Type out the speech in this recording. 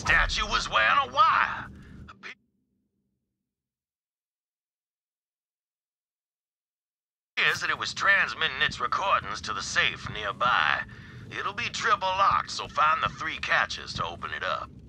statue was wearing a wire. Appears that it was transmitting its recordings to the safe nearby. It'll be triple locked, so find the 3 catches to open it up.